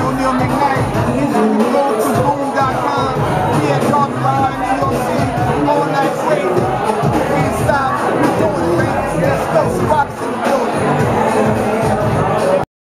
O'Neal McKnight. You go to boom.com. We at Dark Bar in New York City. All night crazy. Can't stop. We're doing it, baby. Let's go. Rocks in the building.